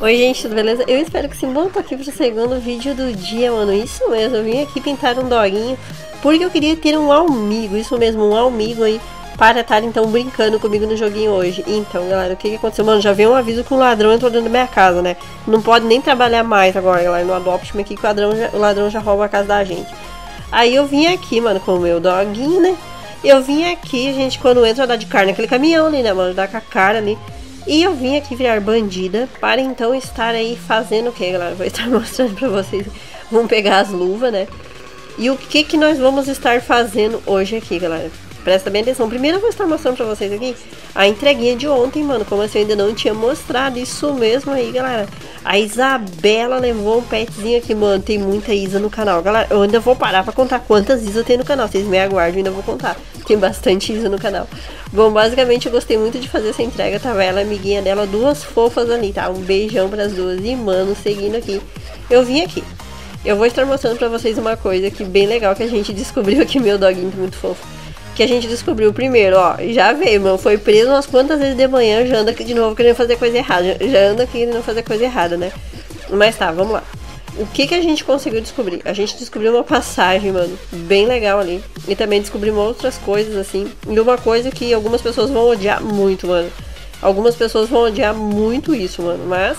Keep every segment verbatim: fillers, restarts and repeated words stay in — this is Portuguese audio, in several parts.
Oi gente, tudo beleza? Eu espero que sim, bom, tô aqui pro segundo vídeo do dia, mano. Isso mesmo, eu vim aqui pintar um doguinho porque eu queria ter um amigo, isso mesmo, um amigo aí para estar então brincando comigo no joguinho hoje. Então galera, o que que aconteceu? Mano, já veio um aviso que um ladrão entrou dentro da minha casa, né? Não pode nem trabalhar mais agora, galera, no Adopt Me aqui que o ladrão, já, o ladrão já rouba a casa da gente. Aí eu vim aqui, mano, com o meu doguinho, né? Eu vim aqui, gente, quando entra dar de cara naquele caminhão ali, né, mano? Dá com a cara ali. E eu vim aqui virar bandida para então estar aí fazendo o que, galera? Vou estar mostrando pra vocês. Vamos pegar as luvas, né? E o que que nós vamos estar fazendo hoje aqui, galera? Presta bem atenção. Primeiro eu vou estar mostrando pra vocês aqui a entreguinha de ontem, mano. Como assim eu ainda não tinha mostrado. Isso mesmo aí, galera. A Isabela levou um petzinho aqui, mano. Tem muita Isa no canal, galera. Eu ainda vou parar pra contar quantas Isa tem no canal. Vocês me aguardem, ainda vou contar. Tem bastante Isa no canal. Bom, basicamente eu gostei muito de fazer essa entrega. Tava ela, amiguinha dela, duas fofas ali, tá? Um beijão pras duas. E, mano, seguindo aqui, eu vim aqui. Eu vou estar mostrando pra vocês uma coisa que bem legal que a gente descobriu aqui. Meu doguinho tá muito fofo. Que a gente descobriu primeiro, ó, já veio, mano, foi preso umas quantas vezes de manhã, já anda aqui de novo querendo fazer coisa errada, já anda aqui querendo fazer coisa errada, né? Mas tá, vamos lá. O que que a gente conseguiu descobrir? A gente descobriu uma passagem, mano, bem legal ali. E também descobrimos outras coisas, assim. E uma coisa que algumas pessoas vão odiar muito, mano. Algumas pessoas vão odiar muito isso, mano, mas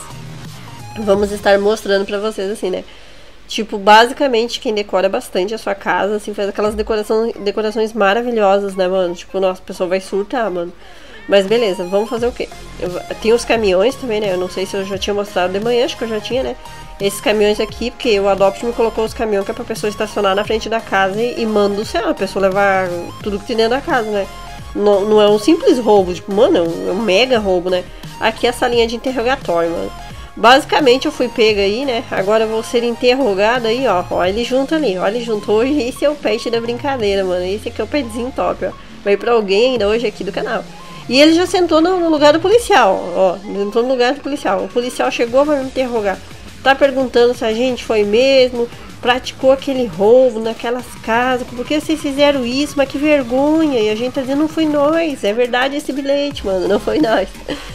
vamos estar mostrando pra vocês, assim, né? Tipo, basicamente, quem decora bastante a sua casa, assim, faz aquelas decorações, decorações maravilhosas, né, mano? Tipo, nossa, a pessoa vai surtar, mano. Mas beleza, vamos fazer o quê? Eu, tem os caminhões também, né? Eu não sei se eu já tinha mostrado de manhã, acho que eu já tinha, né? Esses caminhões aqui, porque o Adopt Me colocou os caminhões que é pra pessoa estacionar na frente da casa e, e manda do céu, a pessoa levar tudo que tem dentro da casa, né? Não, não é um simples roubo, tipo, mano, é um, é um mega roubo, né? Aqui é essa linha de interrogatório, mano. Basicamente eu fui pega aí, né? Agora eu vou ser interrogada aí, ó. Ó ele junto ali, ó ele junto. Hoje esse é o pet da brincadeira, mano. Esse aqui é o petzinho top, ó. Vai pra alguém ainda hoje aqui do canal. E ele já sentou no, no lugar do policial, ó. Sentou no lugar do policial. O policial chegou pra me interrogar. Tá perguntando se a gente foi mesmo, praticou aquele roubo naquelas casas. Por que vocês fizeram isso? Mas que vergonha. E a gente tá dizendo, não foi nós. É verdade esse bilhete, mano. Não foi nós.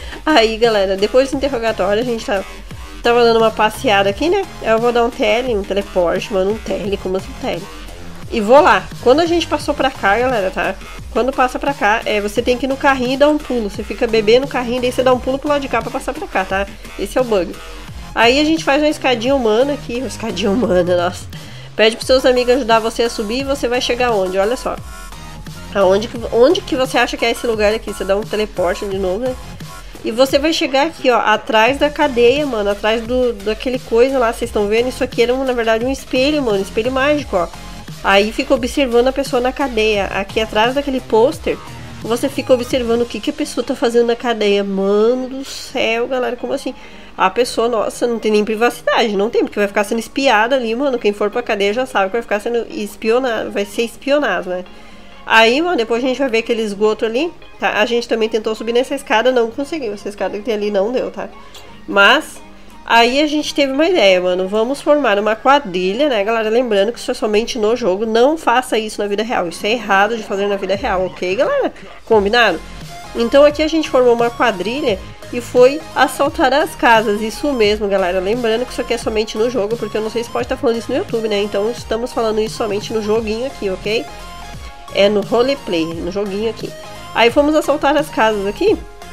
Aí, galera, depois do interrogatório, a gente tá, tava dando uma passeada aqui, né? Eu vou dar um tele, um teleporte, mano, um tele, como assim um tele. E vou lá. Quando a gente passou pra cá, galera, tá? Quando passa pra cá, é, você tem que ir no carrinho e dar um pulo. Você fica bebendo no carrinho, daí você dá um pulo pro lado de cá pra passar pra cá, tá? Esse é o bug. Aí a gente faz uma escadinha humana aqui, uma escadinha humana, nossa. Pede pros seus amigos ajudar você a subir e você vai chegar onde? Olha só. Aonde que, onde que você acha que é esse lugar aqui? Você dá um teleporte de novo, né? E você vai chegar aqui, ó, atrás da cadeia, mano, atrás do, daquele coisa lá, vocês estão vendo? Isso aqui era, na verdade, um espelho, mano, um espelho mágico, ó. Aí fica observando a pessoa na cadeia. Aqui atrás daquele pôster, você fica observando o que, que a pessoa tá fazendo na cadeia. Mano do céu, galera, como assim? A pessoa, nossa, não tem nem privacidade, não tem, porque vai ficar sendo espiada ali, mano. Quem for pra cadeia já sabe que vai ficar sendo espionado, vai ser espionado, né? Aí, mano, depois a gente vai ver aquele esgoto ali, tá? A gente também tentou subir nessa escada, não conseguiu. Essa escada que tem ali não deu, tá? Mas, aí a gente teve uma ideia, mano. Vamos formar uma quadrilha, né, galera? Lembrando que isso é somente no jogo. Não faça isso na vida real. Isso é errado de fazer na vida real, ok, galera? Combinado? Então aqui a gente formou uma quadrilha e foi assaltar as casas. Isso mesmo, galera. Lembrando que isso aqui é somente no jogo, porque eu não sei se pode estar falando isso no YouTube, né? Então estamos falando isso somente no joguinho aqui, ok? É no roleplay, no joguinho aqui. Aí fomos assaltar as casas aqui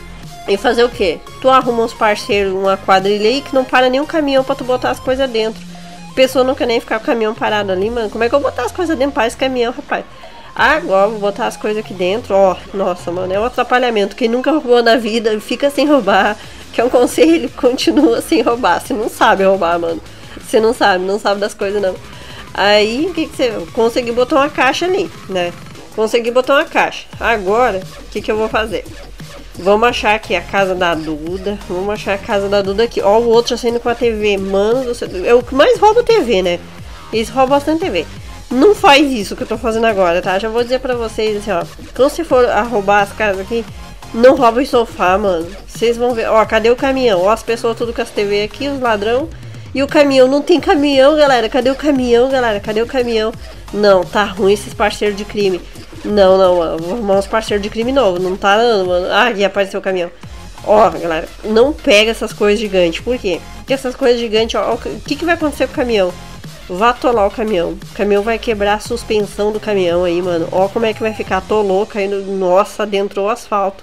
e fazer o que? Tu arruma uns parceiros, uma quadrilha aí que não para nenhum caminhão pra tu botar as coisas dentro. A pessoa não quer nem ficar com o caminhão parado ali, mano. Como é que eu vou botar as coisas dentro para esse caminhão, rapaz? Agora vou botar as coisas aqui dentro. Ó, nossa, mano, é um atrapalhamento. Quem nunca roubou na vida, fica sem roubar. Que é um conselho, continua sem roubar. Você não sabe roubar, mano. Você não sabe, não sabe das coisas, não. Aí, o que que você... Consegui botar uma caixa ali, né? Consegui botar uma caixa. Agora, o que que eu vou fazer? Vamos achar aqui a casa da Duda. Vamos achar a casa da Duda aqui. Ó, o outro saindo com a T V. Mano do céu. É o que mais rouba a T V, né? Eles roubam bastante T V. Não faz isso que eu tô fazendo agora, tá? Já vou dizer pra vocês, assim, ó. Quando você for a roubar as casas aqui, não rouba o sofá, mano. Vocês vão ver. Ó, cadê o caminhão? Ó, as pessoas tudo com as T V aqui, os ladrão. E o caminhão, não tem caminhão, galera. Cadê o caminhão, galera? Cadê o caminhão? Não, tá ruim esses parceiros de crime. Não, não, mano. Vou arrumar uns parceiros de crime novo. Não tá dando, mano. Ah, aqui apareceu o caminhão. Ó, galera, não pega essas coisas gigantes. Por quê? Porque essas coisas gigantes, ó, o que, que vai acontecer com o caminhão? Vai atolar o caminhão. O caminhão vai quebrar a suspensão do caminhão aí, mano. Ó como é que vai ficar. Atolou, caindo. Nossa, adentrou o asfalto.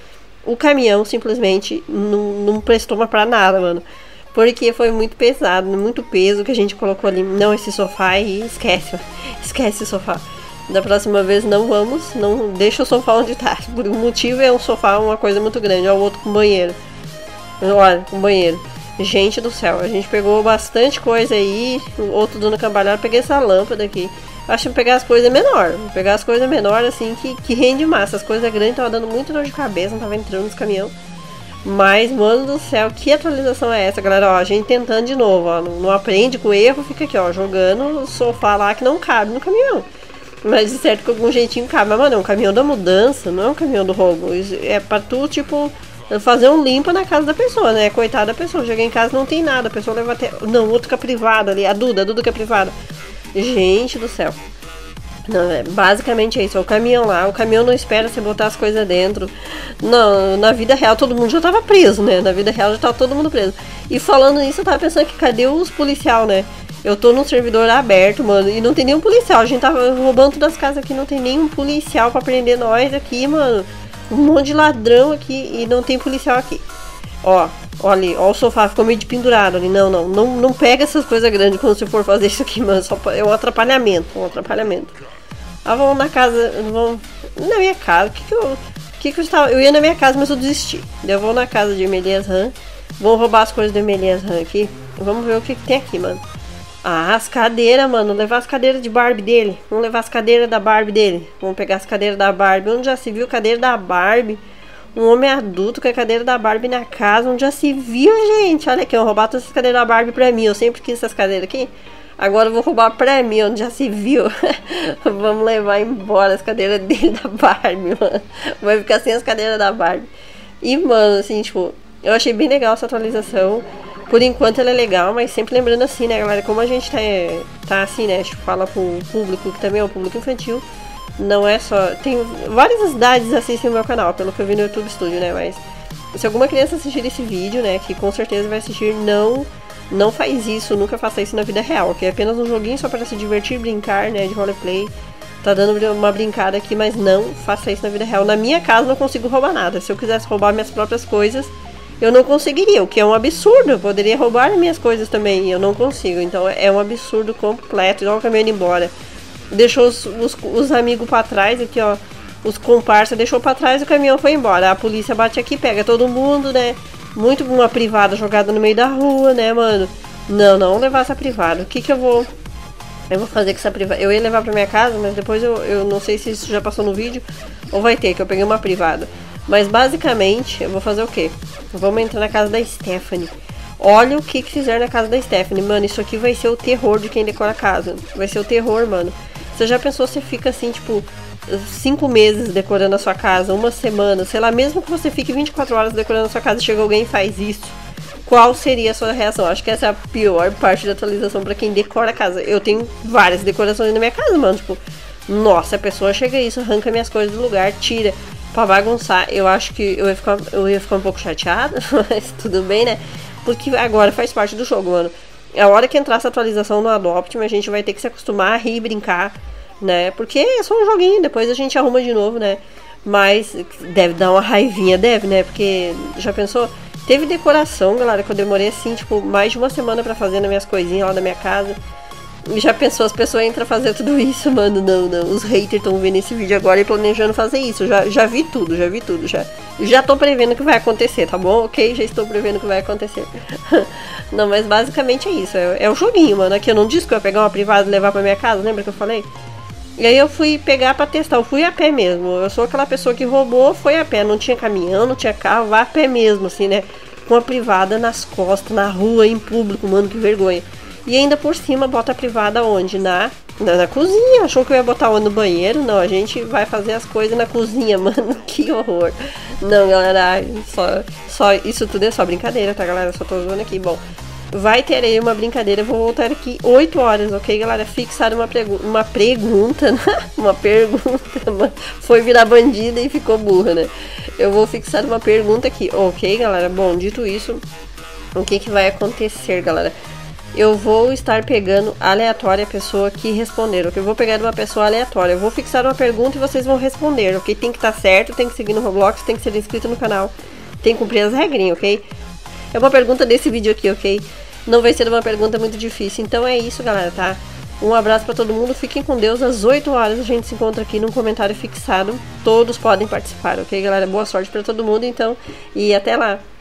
O caminhão simplesmente não, não prestou mais pra nada, mano. Porque foi muito pesado, muito peso que a gente colocou ali. Não, esse sofá aí, esquece. Esquece o sofá. Da próxima vez não vamos, não deixa o sofá onde tá. Por um motivo é um sofá, uma coisa muito grande. Ó, o outro com banheiro. Olha, com banheiro. Gente do céu, a gente pegou bastante coisa aí. O outro dono cambalhado, peguei essa lâmpada aqui. Acho que pegar as coisas menor. Pegar as coisas menor assim que, que rende massa. As coisas grandes tava dando muito dor de cabeça, não tava entrando nos caminhão. Mas, mano do céu, que atualização é essa, galera? Ó, a gente tentando de novo, ó. Não, não aprende com erro, fica aqui, ó, jogando o sofá lá que não cabe no caminhão. Mas de certo que algum jeitinho cabe. Mas, mano, é um caminhão da mudança, não é um caminhão do roubo. Isso é pra tu, tipo, fazer um limpa na casa da pessoa, né? Coitada da pessoa. Cheguei em casa não tem nada. A pessoa leva até. Não, outro que é privado ali. A Duda, a Duda que é privada. Gente do céu. Não, é, basicamente é isso, é o caminhão lá, o caminhão não espera você botar as coisas dentro. Não, na vida real todo mundo já tava preso, né? Na vida real já tava todo mundo preso. E falando nisso, eu tava pensando que cadê os policial, né? Eu tô num servidor aberto, mano, e não tem nenhum policial. A gente tava roubando todas as casas aqui, não tem nenhum policial pra prender nós aqui, mano. Um monte de ladrão aqui e não tem policial aqui. Ó, olha ali, ó, o sofá ficou meio de pendurado ali. Não, não, não, não pega essas coisas grandes quando você for fazer isso aqui, mano. Só é um atrapalhamento, um atrapalhamento. Ah, vamos na casa, vamos na minha casa. O que que eu, que que eu estava? Eu ia na minha casa, mas eu desisti. Eu vou na casa de Emelias Ram. Vou roubar as coisas do Emelias Ram aqui. Vamos ver o que que tem aqui, mano. Ah, as cadeiras, mano. Levar as cadeiras de Barbie dele. Vamos levar as cadeiras da Barbie dele. Vamos pegar as cadeiras da Barbie. Onde já se viu cadeira da Barbie? Um homem adulto com a cadeira da Barbie na casa. Onde já se viu, gente? Olha aqui, eu vou roubar todas essas cadeiras da Barbie pra mim. Eu sempre quis essas cadeiras aqui. Agora eu vou roubar pra mim, onde já se viu. Vamos levar embora as cadeiras dele da Barbie, mano. Vai ficar sem as cadeiras da Barbie. E, mano, assim, tipo, eu achei bem legal essa atualização. Por enquanto ela é legal, mas sempre lembrando assim, né, galera? Como a gente tá, tá assim, né? Tipo, fala pro público, que também é um público infantil. Não é só... Tem várias idades assistem o meu canal, pelo que eu vi no YouTube Studio, né? Mas se alguma criança assistir esse vídeo, né, que com certeza vai assistir, não... Não faz isso, nunca faça isso na vida real, que é apenas um joguinho só para se divertir, brincar, né, de roleplay. Tá dando uma brincada aqui, mas não faça isso na vida real. Na minha casa não consigo roubar nada. Se eu quisesse roubar minhas próprias coisas, eu não conseguiria, o que é um absurdo. Eu poderia roubar minhas coisas também, e eu não consigo. Então é um absurdo completo. Joga o caminhão indo embora. Deixou os, os, os amigos para trás aqui, ó. Os comparsas deixou para trás e o caminhão foi embora. A polícia bate aqui, pega todo mundo, né? Muito uma privada jogada no meio da rua, né, mano? Não, não levar essa privada. O que que eu vou... Eu vou fazer com essa privada? Eu ia levar pra minha casa, mas depois eu, eu não sei se isso já passou no vídeo ou vai ter, que eu peguei uma privada. Mas basicamente, eu vou fazer o quê? Vamos entrar na casa da Stephanie. Olha o que que fizeram na casa da Stephanie. Mano, isso aqui vai ser o terror de quem decora a casa. Vai ser o terror, mano. Você já pensou, você fica assim, tipo... Cinco meses decorando a sua casa, uma semana, sei lá, mesmo que você fique vinte e quatro horas decorando a sua casa e chega alguém e faz isso, qual seria a sua reação? Acho que essa é a pior parte da atualização pra quem decora a casa. Eu tenho várias decorações na minha casa, mano, tipo, nossa, a pessoa chega isso, arranca minhas coisas do lugar, tira pra bagunçar. Eu acho que eu ia ficar, eu ia ficar um pouco chateada, mas tudo bem, né? Porque agora faz parte do jogo, mano. A hora que entrar essa atualização no Adoptime, a gente vai ter que se acostumar a rir e brincar, né? Porque é só um joguinho, depois a gente arruma de novo, né? Mas deve dar uma raivinha, deve, né? Porque já pensou? Teve decoração, galera, que eu demorei assim, tipo, mais de uma semana pra fazer nas minhas coisinhas lá da minha casa. E já pensou, as pessoas entram a fazer tudo isso, mano? Não, não. Os haters estão vendo esse vídeo agora e planejando fazer isso. Já, já vi tudo, já vi tudo. Já, já tô prevendo o que vai acontecer, tá bom? Ok, já estou prevendo o que vai acontecer. Não, mas basicamente é isso. É, é o joguinho, mano. Aqui eu não disse que eu ia pegar uma privada e levar pra minha casa, lembra que eu falei? E aí eu fui pegar pra testar, eu fui a pé mesmo. Eu sou aquela pessoa que roubou, foi a pé. Não tinha caminhão, não tinha carro, vai a pé mesmo, assim, né? Com a privada nas costas, na rua, em público, mano, que vergonha. E ainda por cima bota a privada onde? Na, na, na cozinha. Achou que eu ia botar onde no banheiro? Não, a gente vai fazer as coisas na cozinha, mano. Que horror. Não, galera, só, só, isso tudo é só brincadeira, tá, galera? Só tô zoando aqui. Bom, vai ter aí uma brincadeira. Eu vou voltar aqui oito horas, ok, galera? Fixar uma, pregu uma pergunta, uma pergunta, foi virar bandida e ficou burra, né? Eu vou fixar uma pergunta aqui, ok, galera? Bom, dito isso, o que que vai acontecer, galera? Eu vou estar pegando aleatória a pessoa que responder, ok? Eu vou pegar uma pessoa aleatória, eu vou fixar uma pergunta e vocês vão responder, ok? Tem que estar certo, tem que seguir no Roblox, tem que ser inscrito no canal, tem que cumprir as regrinhas, ok? É uma pergunta desse vídeo aqui, ok? Não vai ser uma pergunta muito difícil. Então é isso, galera, tá? Um abraço pra todo mundo. Fiquem com Deus. Às oito horas a gente se encontra aqui num comentário fixado. Todos podem participar, ok, galera? Boa sorte pra todo mundo, então. E até lá.